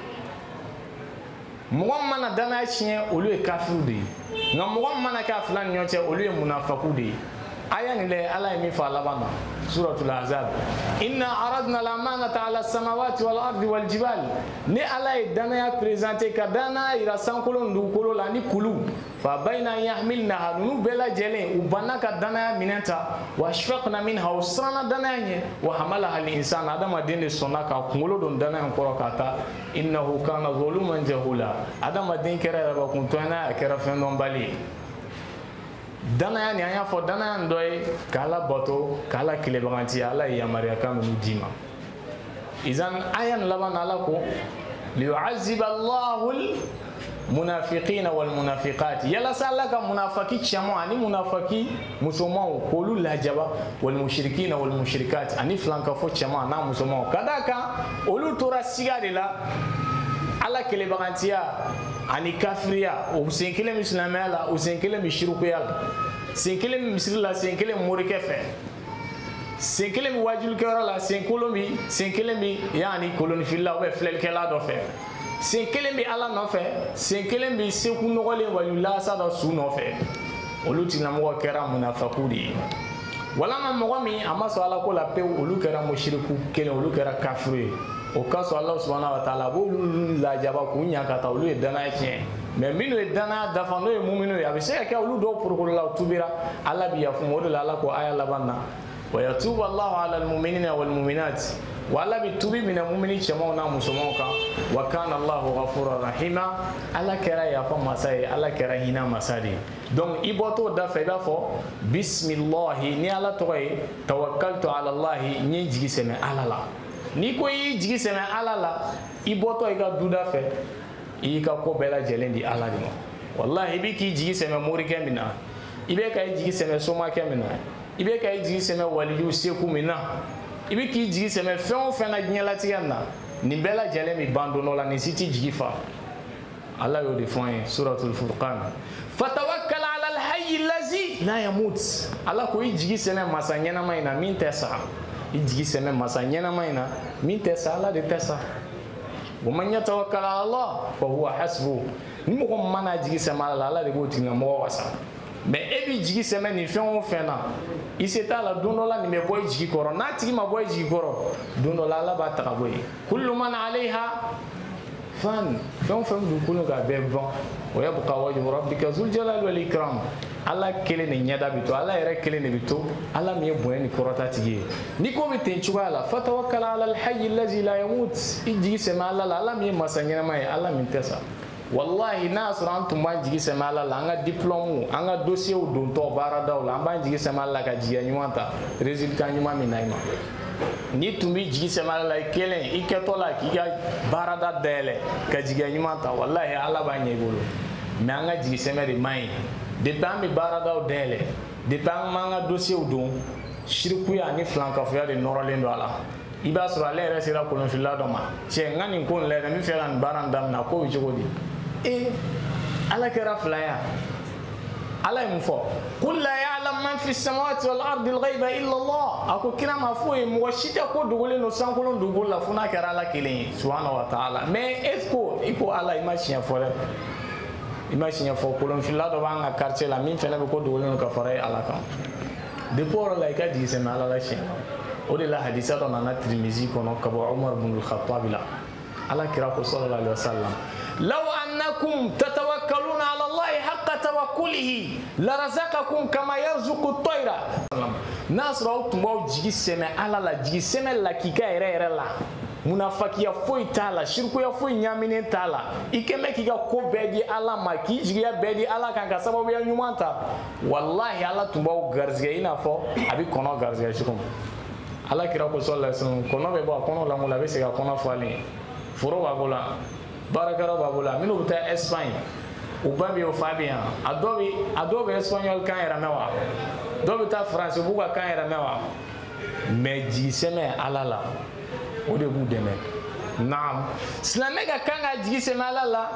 mɔgɔ min mana danaya tiɲɛ olu ye kafiriw de ye nka mɔgɔ min mana kɛ a fila ni ɲɔgɔn cɛ olu ye munafaku de ye aya nin lɛ ala ye min fɔ a laban na suratul ahzab inna aradna al-amanata ala samawati wal ardi wal jibal ni ala ye danaya présenté ka danaya yira sankolo dugukolo la ni kulu fa bayna yahmilnaha nunu bɛɛ lajɛlen u banna ka danaya minɛn ta wa ashfaqna minha u siranna danaya ɲɛ wa hamalaha al-insan adamaden de sɔnna ka kunkolo don danaya in kɔrɔ ka taa innahu kana zaluman jahula adamaden kɛra yɛrɛbakuntɔɲa a kɛra fɛn dɔnbali ye danaya ni an y'a fɔ danaya nin dɔ ye k'ala bato k'ala kilebaganti ala ye yamariyakan ninnu d'i ma izan aya nin laban na ala ko liyu'azziba allahu almunafiqina walmunafiqat yalasa ala ka munafaki cɛman ani munafaki musomanw k'olu lajaba walmushrikina walmushrikat ani filankafo cɛman n'a musomanw ka d'a kan olu tora siga de la ala kilebagantiya ani kafiriya o sen kelen bɛ silamɛya la o sen kelen bɛ shirikuya la sen kelen bɛ misiri la sen kelen morikɛ fɛ sen kelen bɛ wajulikɛyɔrɔ la sen kelen bɛ yani kolonifila ou bien filɛlikɛla dɔ fɛ sen kelen bɛ ala nɔfɛ sen kelen bɛ seku nɔgɔlen walilasa dɔ su nɔfɛ olu tigilamɔgɔ kɛra munafaku de ye walama mɔgɔ min a ma sɔn ala ko la pewu olu kɛra mushriku kelen olu kɛra kafiru ye o ka sɔn ala subhanahu wa ta'ala a b'olu lajaba k'u ɲa ka taa olu ye danaya tiɲɛ mais minnu ye danaya dafa n'o ye muminu ye a bɛ se ka kɛ olu dɔw porokolola u tubira ala bi yafu o de la ala ko aya laban na wa yatubu allahu ala almu'minina wal mu'minat wa ala bi tubi minɛ mumini cɛmanw n'a musomanw kan wa kana allahu ghafura rahima ala kɛra yafa masa ye ala kɛra hinɛ masa de ye donc i bɔtɔ da fɛ i b'a fɔ bisimilahi ni ala tɔgɔ ye tawakkaltu ala allahi n ye jigi sɛmɛ ala la n'i ko i y'i jigi sɛmɛ ala la i bɔtɔ i ka duda fɛ i y'i ka ko bɛɛ lajɛlen di ala de ma wallahi i bɛ k'i jigi sɛmɛ morikɛ min na i bɛ ka i jigi sɛmɛ somakɛ min na i bɛ ka i jigi sɛmɛ waliyu seku min na i bɛ k'i jigi sɛmɛ fɛn o fɛn na diɲɛlatigɛ na nin bɛɛ lajɛlen bɛ ban don dɔ la nin si t'i jigi fa ala y'o de fɔ an ye suratul furqan fatawakkal ala alhayyi allazi la yamut ala ko i jigi sɛmɛ masa ɲɛnama in na min tɛ sa i jigi sɛmɛ masa ɲɛnama in na min tɛ sa ala de tɛ sa wa man yatawakkal ala Allah fa huwa hasbuh ni mɔgɔ min mana jigi sɛmɛ ala la ala de b'o tigilamɔgɔ wasa mais e b'i jigi sɛmɛ nin fɛn o fɛn na i se t'a la don dɔ la nin bɛ bɔ i jigi kɔrɔ n'a tigi ma bɔ i jigi kɔrɔ don dɔ la ala b'a ta ka bɔ yen kullu man alayha fan fɛn o fɛn dugukolo k'a bɛɛ ban wa yabqa wajhu rabbika zul jalali wal ikram ala kelen de ɲɛda bi to ala yɛrɛ kelen de bi to ala min ye bonya ni kɔrɔta tigi ye ni ko bɛ ten cogoya la fatawakkal ala alhayyi allazi la yamut i jigi sɛmɛ ala la ala min ye masa ɲɛnama ye ala min tɛ sa wallahi n'a sɔrɔ an tun b'an jigi sɛmɛ ala la an ka diplôme an ka dossiew dontɔ baaradaw la an b'an jigi sɛmɛ ala la ka jigiya ɲuman ta résultat ɲuman min na i ma n'i tun b'i jigi sɛmɛ ala la i kelen i kɛtɔ la k'i ka baarada dayɛlɛ ka jigiya ɲuman ta wallahi ala b'a ɲɛ i bolo mais an ka jigi sɛmɛ de man ɲi depuis an bɛ baaradaw dayɛlɛ depuis an m'an ka dossiew don shirikuya ani filankafoya de nɔrɔlen don a la i b'a sɔrɔ ale yɛrɛ sera kolonfila dɔ ma cɛ n ka nin ko in lajɛ n bɛ fɛ ka nin baara in daminɛ ko bɛ cogo di ala kɛra fila ya ala ye mun fɔ qul la ya'lamu ya'lam man fi samawati wal ardi al-ghaiba illa Allah. Aku kira ma foye mo shita ko dugule no sankolon dugula funa kara la kelen subhanahu wa ta'ala. Mais est-ce que iko ala imagine fore imagine fo kolon filla do banga quartier la min fele ko dugule no ka fore ala kan. De pour la ka di se mala la shin. O de la hadisa do na Tirmizi kono ka bo Umar ibn al-Khattab la. Ala kira ko sallallahu alaihi wasallam. لو أنكم تتوكلون على الله حق توكله لرزقكم كما يرزق الطير. ناس راو تمو جيجي سمع على لا جيجي سمع لا كيكا يرى لا munafakiya foyi tala shirkuya foyi nyamine tala ikeme kika ko bedi ala maki jigiya bedi ala kan ka sababu ya nyumanta wallahi ala tumba garzga ina fo abi kono garzga shikum ala kira ko sallallahu alaihi wasallam kono be ba kono la mula be se ka kono fali furo wa bola barakara babula minu buta Espagne ubabi o Fabian adobe espagnol kan era mewa dobe ta France buga kan era mewa meji seme alala o de bu deme naam slame ga kan ga jigi seme alala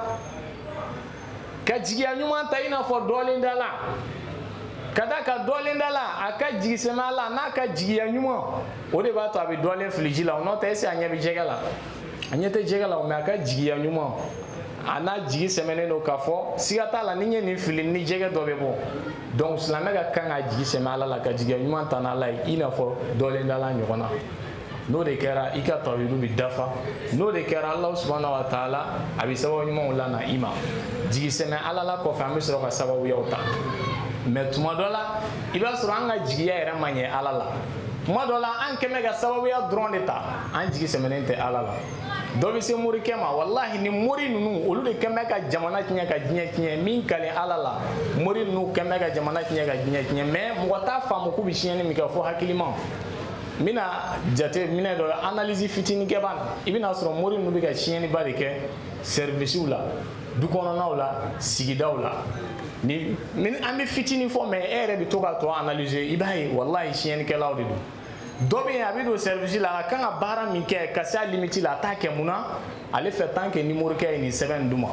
ka jigi anyuma ta ina fo dole ndala kada ka dole ndala aka jigi seme ala na ka jigi anyuma o de ba to abi dole flijila on ta ese anya bi jegala anyete jegala o maka jigi anyuma ana jigi semene no kafo sigata la ninye ni filin ni jege dobe bo donc slame ga kan ga jigi seme ala la ka jigi anyuma tana la ina fo dole ndala nyona no de kera ika tawhidu bi dafa no de kera Allah subhanahu wa ta'ala abi sababu nyuma wala na ima jigi seme ala la ko fami so ka sababu yauta mais tuma dola iba sura anga jigi ya era manye ala la tuma dola an keme ga sababu ya drone ta an jigi semene te ala la dobi se muri kema wallahi ni muri nunu olu de keme ka jamana tinya ka jinya min kale ala la muri nunu keme ka jamana tinya ka jinya mais mo ta famu ku bi shieni mi ka fo hakilima mina jate mina do analyse fitini ke ban ibina soro muri nunu bi ka shieni barike service ula du kono na ula sigida ula ni min ambi fitini fo mais ere bi to ka to analyser ibai wallahi shieni ke lawdi do dobe abido service la kan bara min ke kasa limiti la ta ke muna ale fait tant que numéro ke ni 7 duma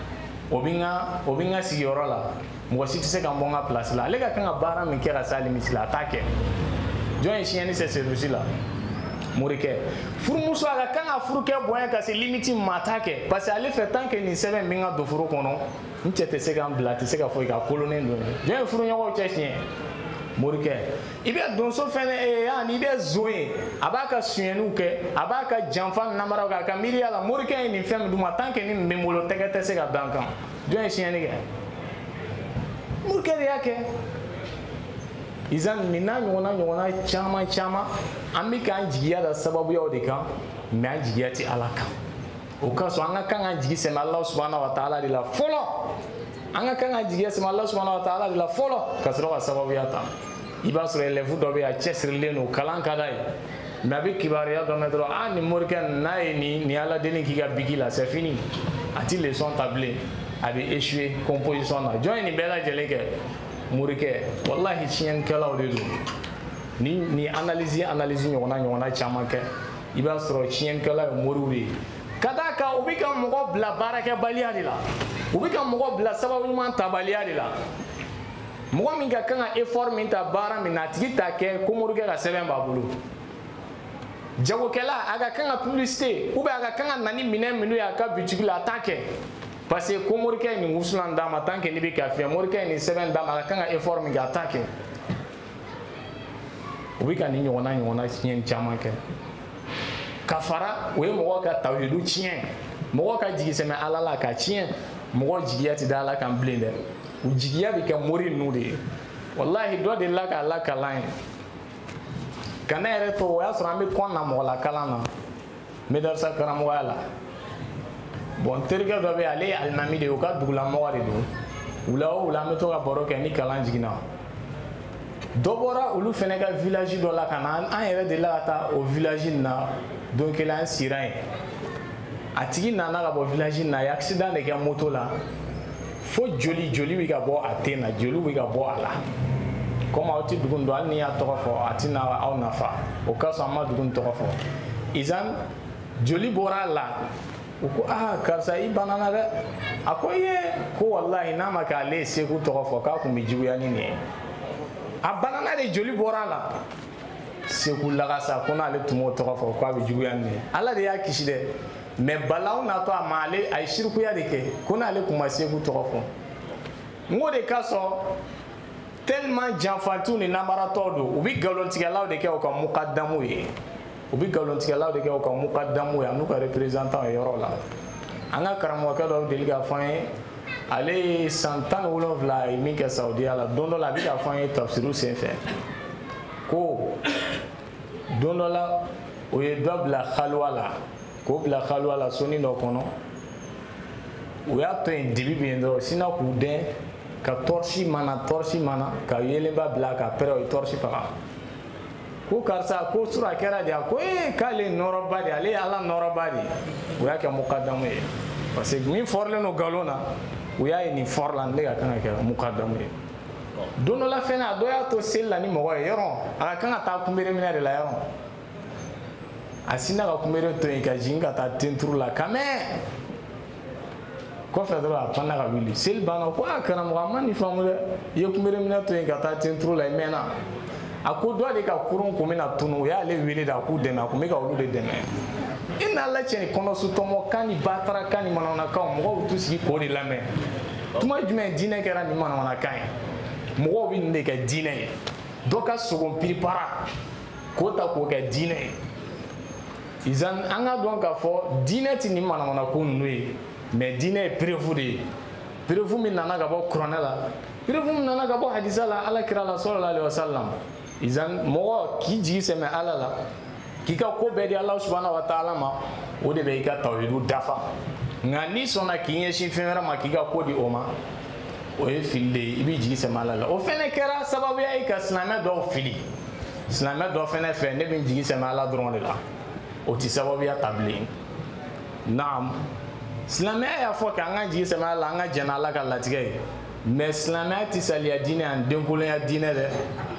obinga sigoro la mo si tse kan bonga place la le ka kan bara min ke kasa limiti la ta ke join chieni ce service la murike furu muso aga kan furu ke boya ka se limiti mata ke parce que ale fait tant que ni 7 minga do furu kono ntete se kan blati se ka fo ka colonel do join furu nyawo che chien morike ibe donso fene ya ni be zoe abaka suenu ke abaka janfan namara ka miria la morike ni fem duma tanke ni memolo tegete se ga dankan join sieni ge morike yake izan mina nyona chama amika njiya da sababu ya odika me njiya ti alaka o ka so anga kan njiya se Allah subhanahu wa ta'ala dila folo anga kan njiya se Allah subhanahu wa ta'ala dila folo ka so sababu ya ta iba sura lefu dobe a chesrile no kalan kadai nabi kibariya do metro ni morgan nay ni ala deni ki ga bigila c'est fini ati les sont tablés abi échoué composition na join ni bela jeleke murike wallahi chien kala odedo ni analyse nyona chama ke iba sura chien kala moruri kadaka ubika mogo bla baraka baliadila ubika mogo bla sababu man tabaliadila mo mi ga kan effort min ta bara min atigi ta ke ko moruge ga seben babulu jago kala aga kan publicité ou ba aga kan nani minu ya ka bitigu la attaque parce que ko moruge ni musulan da ma tanke ni be ka fi moruge ni seben da ma kan effort min ga attaque ubi kan ni nyona chien chama ke kafara we mo ka tawhidu chien mo ka jigi sema alala ka chien mo jigi ati dala kan blender ujigiya bi ka mori nude wallahi do de la ka line kana ere to ya sura mi konna mo la kala na me dar sa karam wala bon terga do be ale almami de ka dugula mo wari do ula me to ka boro ke ni kala jigina dobora ulu fenega village do la kana an ere de la ta au village na donc il a un sirin atigi nana ka bo village na ya accident de ka moto la fo joli wi ga bo atena joli wi ga bo ala comme auti dugundo an ni ya to fo atina au nafa o ka so ma dugun to fo izan joli bora la ko karsa i banana ga akoye ko wallahi na maka le se ku to fo ka ku mi jibu ya ni ne a banana de joli bɔra la Seku lagasa ko n'ale tun b'o tɔgɔ fɔ k'a bɛ juguya nin ye Ala de y'a kisi dɛ mais balawu natɔ a ma ale a ye shirikuya de kɛ ko n'ale tun ma Seku tɔgɔ fɔ n ko de ka sɔn tellement janfantu ni namaratɔ don u bɛ nkalontigɛlaw de kɛ u ka mukadamu ye u bɛ nkalontigɛlaw de kɛ u ka mukadamu ye a n'u ka représentant ye yɔrɔ la an ka karamɔgɔkɛ dɔ deli k'a fɔ an ye ale ye san 17 ye min kɛ Saudiya la don dɔ la a bɛ k'a fɔ an ye tafsiru senfɛ ko don dɔ la o ye dɔ bila xaluwa la k'o bila xaluwa la soni dɔ kɔnɔ u y'a to yen dibi bɛ yen dɔrɔn sina k'u dɛn ka tɔrisi mana ka yelenba bila ka pɛrɛ o ye tɔrisi faga ko karisa ko sura kɛra de a ko k'ale nɔrɔba de ale ye Ala nɔrɔba de u y'a kɛ mukadamu ye parce que min fɔrilen no nkalon na u y'a ye nin fɔri la ne ka kan ka kɛ mukadamu ye don dɔ la fɛnɛ a dɔ y'a to seli la ni mɔgɔ ye yɔrɔ a ka kan ka taa kunbere minɛ de la yɔrɔ a sina ka kunbere to yen ka jigin ka taa tenturu la quand même kɔfɛ dɔrɔn a panna ka wuli seli banna ko a karamɔgɔ a ma nin faamu dɛ i ye kunbere minɛ to yen ka taa tenturu la i mɛnna a ko dɔ de ka kurun kun bɛna tunu o y'ale wele de a k'u dɛmɛ a kun bɛ ka olu de dɛmɛ i n'Ala cɛ ni kɔnɔsotɔmɔ kan ni batara kan ni manamanakanw mɔgɔw bɛ t'u sigi k'o de lamɛn tuma jumɛn diinɛ kɛra nin manamanakan ye mɔgɔw bɛ nin de kɛ diinɛ ye dɔ ka sogo piripara k'o ta k'o kɛ diinɛ ye izan an ka dɔn k'a fɔ diinɛ tɛ nin manamanako ninnu ye mais diinɛ ye preuve de ye preuve min nana ka bɔ kuranɛ la preuve min nana ka bɔ hadisa la alakira la sallallahu alaihi wasallam izan mɔgɔ k'i jigi sɛmɛ Ala la k'i ka ko bɛɛ di Ala subhanahu wa ta'ala ma o de bɛ i ka tawhidu dafa nka n'i sɔnna k'i ɲɛsin fɛn wɛrɛ ma k'i ka ko di o ma o ye fili de ye i b'i jigi sɛmɛ Ala la o fɛnɛ kɛra sababuya ye ka silamɛ dɔw fili silamɛ dɔ fɛnɛ fɛ ne bɛ n jigi sɛmɛ Ala dɔrɔn de la o ti sababuya ta bilen naam silamɛya y'a fɔ k'an ka jigi sɛmɛ Ala la an ka jɛn Ala ka latigɛ ye mais silamɛya ti saliya diinɛ ani denkolonya diinɛ dɛ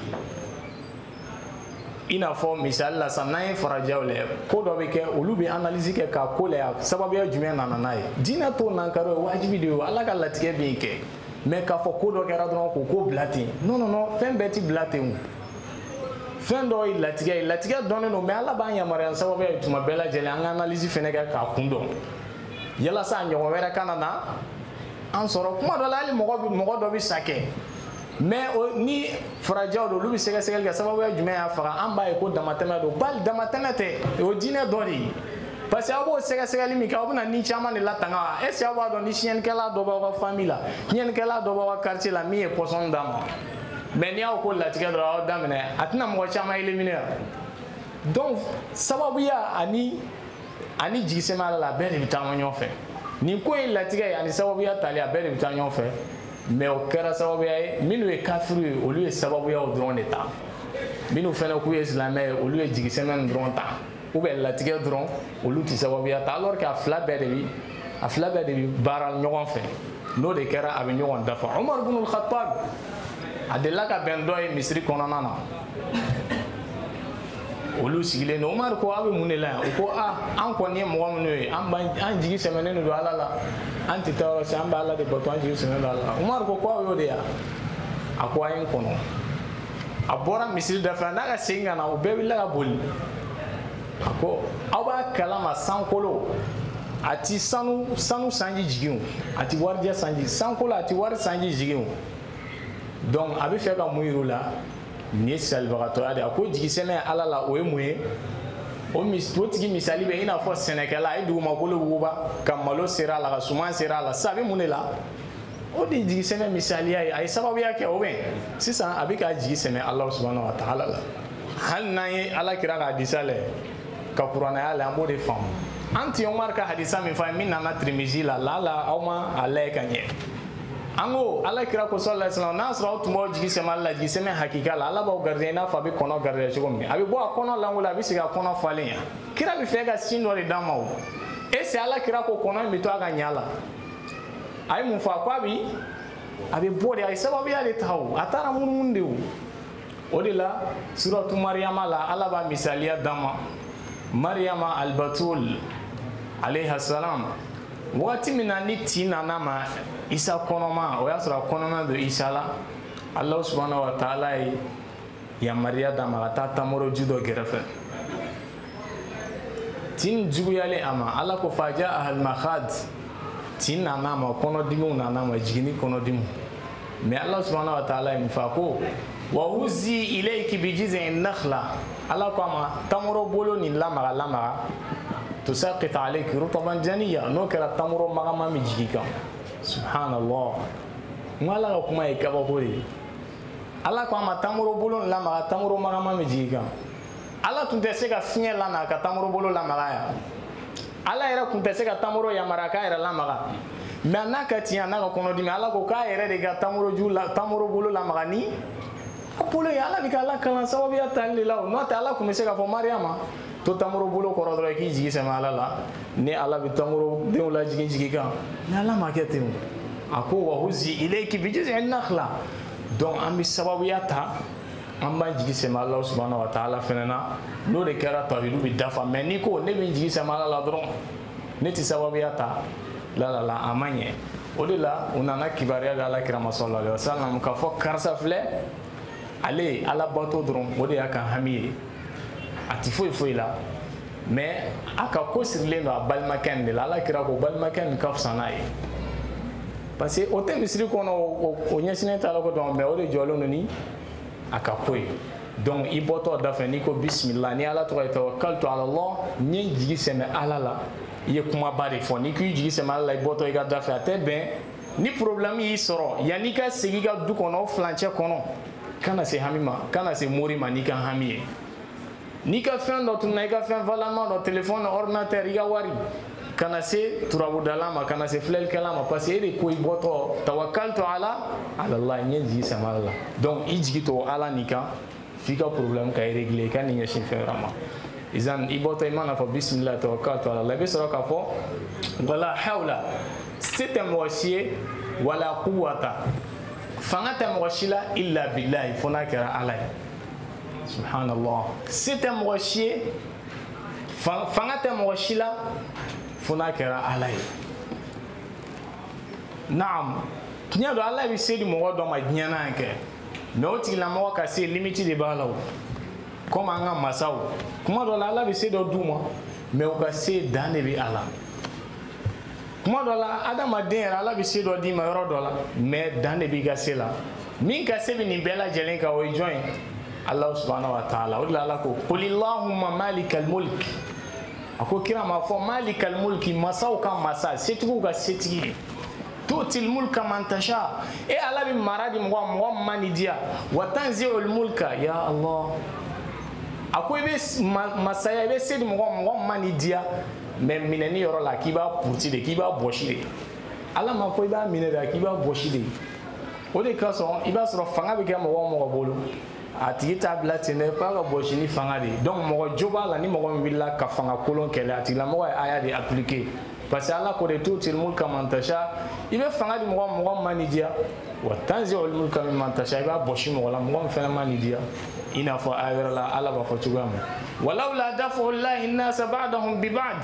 i n'a fɔ misali la sisan n'an ye farajɛw lajɛ ko dɔ bɛ kɛ olu bɛ analyse kɛ k'a ko lajɛ sababuya jumɛn nana n'a ye diinɛ t'o nankari o wajibi de ye Ala ka latigɛ bɛ yen kɛ mais k'a fɔ ko dɔ kɛra dɔrɔn k'o ko bila ten non fɛn bɛɛ ti bila ten o fɛn dɔ ye latigɛ ye latigɛ dɔnnen don mais Ala b'an yamaruya sababuya ye tuma bɛɛ lajɛlen an ka analyse fɛnɛ kɛ k'a kun dɔn yalasa ɲɔgɔn wɛrɛ kana na an sɔrɔ kuma dɔ la hali mɔgɔ dɔ bɛ sa kɛ mais ni farajɛw don olu bɛ sɛgɛsɛgɛli kɛ sababuya jumɛn y'a faga an b'a ye ko damatɛmɛ don bali damatɛmɛ tɛ o diinɛ dɔ de ye parce que aw b'o sɛgɛsɛgɛli min kɛ aw bɛna ni caman de latanga wa est ce que aw b'a dɔn ni siyɛnnikɛla dɔ b'aw ka famille la siyɛnnikɛla dɔ b'aw ka quartier la min ye pɔsɔni d'a ma mais n'i y'aw ko latigɛ dɔrɔn aw daminɛ a tɛna mɔgɔ caman éliminer donc sababuya ani jigisɛmɛ Ala la bɛɛ de bɛ taama ɲɔgɔn fɛ nin ko in latigɛ ye ani sababuya tali a bɛɛ de bɛ taa ɲɔgɔn fɛ mais o kɛra sababuya ye minnu ye kafiru ye olu ye sababuyaw dɔrɔn de ta minnu fɛnɛ k'u ye silamɛ ye olu ye jigisɛmɛ nin dɔrɔn ta ou bien latigɛ dɔrɔn olu ti sababuya ta alors que a fila bɛɛ de bi baara ɲɔgɔn fɛ n'o de kɛra a bɛ ɲɔgɔn dafa Umar ibn al-Khattab a delila ka bɛn dɔ ye misiri kɔnɔna na olu sigilen don Umar ko aw bɛ mun de la yan o ko an kɔni ye mɔgɔ minnu ye an jigi sɛmɛnen don Ala la an tɛ taa yɔrɔ si an bɛ Ala de bato an jigi sɛmɛnen don Ala la Umar ko aw y'o de yan a ko a ye n kɔnɔ a bɔra misiri da fɛ n'a ka segin ka na o bɛɛ wulila ka boli a ko aw b'a kalama sankolo a ti sanu sanji jigin o a ti warijɛ sanji sankolo a ti wari sanji jigin o donc a bɛ fɛ ka mun yir'u la nin ye salibagatɔya de a ko jigisɛmɛ Ala la o ye mun ye o tigi misali bɛ i n'a fɔ sɛnɛkɛla a ye dugumakolo wuguba ka malo sera a la ka suman sera a la sisan a bɛ mun de la o de ye jigisɛmɛ misaliya ye a ye sababuya kɛ o bɛ sisan a bɛ ka jigisɛmɛ Ala subhanahu wa ta'ala la hali n'an ye Ala kira ka hadisa lajɛ ka kuranaya lajɛ an b'o de faamu an ti Umar ka hadisa min fɔ min nana Tirmizi la lala aw ma a lajɛ ka ɲɛ an ko Ala kira ko sallallahu alaihi wasallam n'a sɔrɔ aw tun b'aw jigisɛmɛ Ala la jigisɛmɛ hakika la Ala b'aw gardien i n'a fɔ a bɛ kɔnɔ gardien cogo min a bɛ bɔ a kɔnɔ lankolon a bɛ segin a kɔnɔ falen yan kira bɛ fɛ ka sin dɔ de d'a ma o est-ce que Ala kira ko kɔnɔ in bɛ to a ka ɲa la a ye mun fɔ a ko a bɛ bɔ de a ye sababuya de ta o a taara munumunu de o de la suratu Mariyama la Ala b'a misaliya d'an ma Mariyama al-Batul alayha salam waati min na ni tin nana ma Isa kɔnɔma o y'a sɔrɔ a kɔnɔma don Isa la Allah subhanahu wa ta'ala ya Maria da magata tamoro judo gerafe tin juguyale ama Allah ko faja ahal makhad tin nana ma kono dimu nana ma jigini kono dimu mais Allah subhanahu wa ta'ala im fako wa huzi ilayki bi jiz'in nakhla Allah ko ama tamoro bolo ni lamaga تساقط عليك رطبا جنيا نوكر التمر مغما مجيكا سبحان الله ما لا كما يكبهوري الله كما تمر بولون لا ما تمر مغما مجيكا الله تنتسك فين لنا كتمر بولون لا مغايا الله يرى كنتسك تمر يا مركا يرى لا مغا منا كتيا نا كونو دي الله كو كا يرى دي تمر جولا تمر بولون لا مغاني apolo ya Allah bika Allah kalan sababu ya tali law no ta Allah kuma seka fo Mariama to tamuro bulo ko rodro ki jigi sama Allah la ni Allah bi tamuro de la jigi kan ni Allah ma kete mu ako wa huzi ilayki bi jiz'in nakhla donc ambi sababu ya ta amba jigi sama Allah subhanahu wa ta'ala fenana no de kara tawhidu bi dafa mais ni ko ne bi jigi sama Allah dron ne ti sababu ya ta la amanye odela unana kibariya ga Allah kirama sallallahu alaihi wasallam ka fo karsa fle ale ala bato dron o de yaka hamiye ati foi la mais aka ko sirle no balmaken de la ala kira ko balmaken ka fsanaye parce que o te misri ko no o nyasine ta la ko don mais o de jolo no ni aka koy donc i boto da fa ni ko bismillah ni ala to tawakkaltu ala Allah ni jigi seme ala la ye kuma bare fo ni ki jigi seme ala i boto i ga da fa te ben ni problème yi soro yani ka sigi ga du kono flanche kono kana se hamima kana se morima ni kan hamiye ni ka fen do tun na ka fen valama do téléphone ordinateur iga wari kana se turabu dalama kana se flel kalama parce que ko iboto tawakkaltu ala Allah nyenji sama Allah donc ijigito ala nika fika problème kay régler kan ni ngi fe rama izan iboto imana fa bismillah tawakkaltu ala Allah be soro ka fo wala hawla sitam wasiye wala quwwata fangata moshila illa billahi fona kara alay subhanallah c'était moshi fangata moshila fona kara alay naam kinya do Allah bi sedi mo do ma nyana ke no ti la mo ka se limiti de balaw comme anga masaw kuma do Allah bi sedi do duma mais o ka se dane bi ala kuma dola adama den ala bi se do di ma yoro dola mais dan de bi gasela min ka se bi ni bela jelen ka o join Allah subhanahu wa ta'ala wala la ko qulillahumma malikal mulk ako kira ma fo malikal mulki masaw kan masa setu ga setigi tutil mulka man tasha e ala bi maradi mo manidia wa tanzi'ul mulka ya Allah ako be masaya be sedi mo manidia mais mineni yoro la kiba pourti de kiba boshi de ala ma ko iba mineda kiba boshi de o de kaso iba soro fanga be kama mo bolo ati tablette ne pas ga boshi ni fanga de donc mo joba la ni mo willa ka fanga kolon kele ati la mo aya de appliquer parce que ala ko de tout il mulka man tasha ibe fanga di mo manidia wa tanzi'ul mulka mimman tasha iba boshi mo la mo fena manidia ina fo ayra la ala ba fo tugam ولولا دفع الله الناس بعضهم ببعض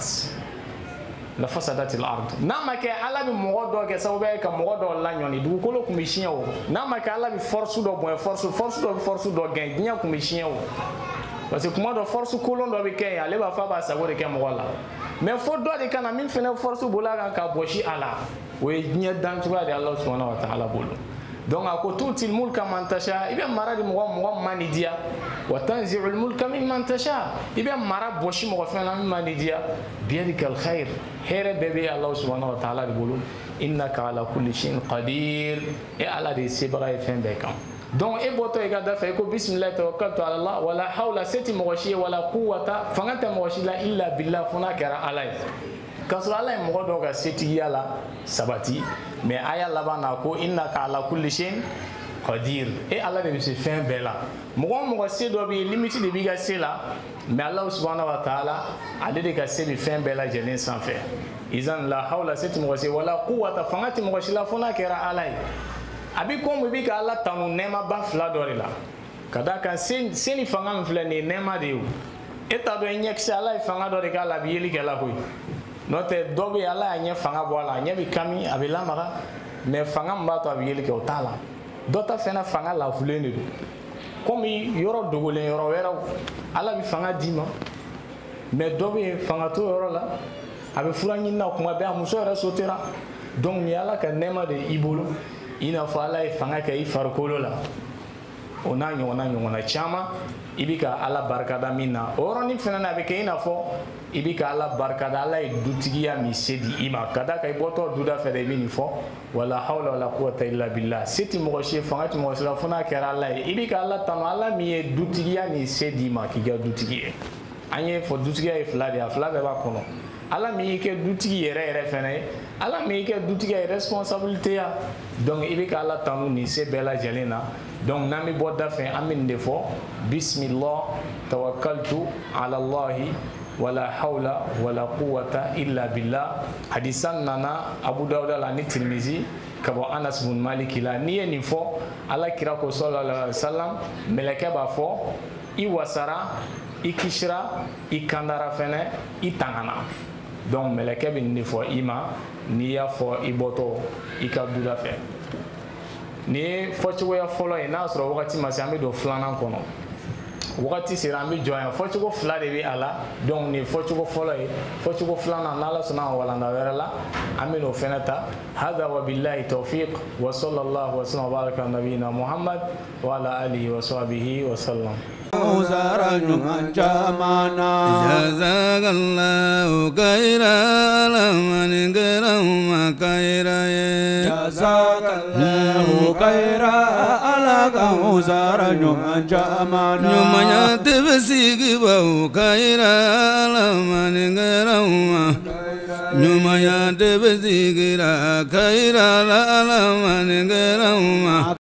لفسدت الارض نما كي على بمغدو كي سبب كي مغدو لا نيوني دو كولو كوميشين او نما كي على بفورس دو بون force do gain nya koumishin o parce que comment do force kolon do be kay ale ba fa ba sago de kay mogola mais fo do de kana min fene force bola ka boshi ala we nya dan tuba de Allah subhanahu wa ta'ala bolo donc ako tutil mulka man tasha ibe mara di mo manidia wa tanzi'ul mulka mimman tasha ibe mara boshi mo fena manidia biyadikal khair here bebe Allah subhanahu wa ta'ala bolo innaka ala kulli shay'in qadir e ala de sebra e fen be kan donc e boto e gada fa ko bismillah tawakkaltu ala Allah wala hawla sati moshi wala quwwata fangata moshi la illa billah funa kara alay kasra Allah mo do ga seti yala sabati mais aya labana ko innaka ala kulli shay'in qadir et Allah de se fait bela mo se do bi limite de biga sela mais Allah subhanahu wa ta'ala ale de ka se bi fin bela jelen sans faire izan la hawla sati mo se wala quwwata fangati mo la fona kera alay abi ko mo bi ka Allah tanu nema ba fla do la kada kan seni fanga mfle ne nema de eta do nyek se Allah fanga do de ka la bi yeli ke la koy note dobe ala anya fanga bola anya bi kami abila mara mais fanga mbato abiyeli ke otala dɔ ta fɛnɛ fanga lafulen de don komi yɔrɔ dogolen yɔrɔ wɛrɛw ala bɛ fanga d'i ma mais dɔ bɛ yen fanga t'o yɔrɔ la a bɛ fura ɲini na kuma bɛɛ a muso yɛrɛ sotera donc ni ala ka nɛɛma de i bolo i n'a fɔ ala ye fanga kɛ i farikolo la o n'a ɲɔgɔnna caman i bɛ ka ala barikada min na o yɔrɔnin fɛnɛ na a bɛ kɛ i n'a fɔ i bɛ ka ala barikada ala ye dutigiya min se di i ma ka da kan i bɔtɔ duda fɛ de i bɛ nin fɔ wala hawla wala quwwata illa billah se tɛ mɔgɔ si ye fanga tɛ mɔgɔ si la fo n'a kɛra ala ye i bɛ ka ala tanu ala min ye dutigiya nin se di i ma k'i kɛ dutigi ye an ye fɔ dutigiya ye fila de ye a fila bɛɛ b'a kɔnɔ ala min y'i kɛ dutigi yɛrɛ fɛnɛ ye ala min y'i kɛ dutigi ye responsabilité ya donc i bɛ ka ala tanu nin se bɛɛ lajɛlen na donc n'an bɛ bɔ da fɛ an bɛ nin de fɔ bismillah tawakkaltu ala allahi wala hawla wala quwwata illa billah hadisan nana abu dawuda la ni tirmizi ka bɔ anas bin malik la n'i ye nin fɔ ala kira ko sallallahu alaihi wasallam mɛlɛkɛ b'a fɔ i wasara i kisira i kandara fɛnɛ i tangana donc mɛlɛkɛ bɛ nin de fɔ i ma n'i y'a fɔ i bɔtɔ i ka duda fɛ nin ye fɔcogoya fɔlɔ ye n'a sɔrɔ wagati ma se an bɛ don filanan kɔnɔ wagati sera an bɛ jɔ yan fɔcogo fila de bɛ a la donc nin ye fɔcogo fɔlɔ ye fɔcogo filanan n'ala sɔnna a walanda wɛrɛ la an bɛ n'o fɛnɛ ta hada wa billahi tawfiq wa sallallahu wa sallam wa baraka nabiyina muhammad wa ala alihi wa sahbihi wa sallam jazakallahu khairan man garama khaira jazakallahu khairan ala kausara nyuman jamana nyumanya tebsigi bau khairan man garama nyumanya tebsigi khairan ala man garama